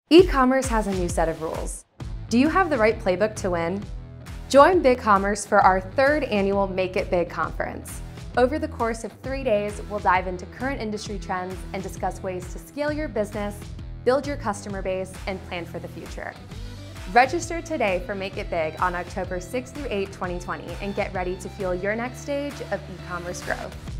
E-commerce has a new set of rules. Do you have the right playbook to win? Join BigCommerce for our third annual Make It Big conference. Over the course of 3 days, we'll dive into current industry trends and discuss ways to scale your business, build your customer base, and plan for the future. Register today for Make It Big on October 6 through 8, 2020, and get ready to fuel your next stage of e-commerce growth.